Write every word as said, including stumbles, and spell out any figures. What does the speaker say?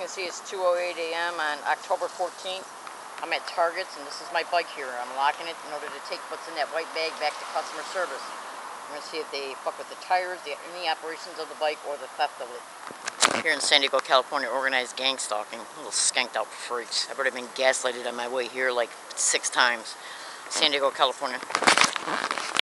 can see it's two oh eight A M on October fourteenth. I'm at Target's, and this is my bike here. I'm locking it in order to take what's in that white bag back to customer service. I'm going to see if they fuck with the tires, the, any operations of the bike, or the theft of it. Here in San Diego, California, organized gang stalking. Little skanked out freaks. I've already been gaslighted on my way here like six times. San Diego, California.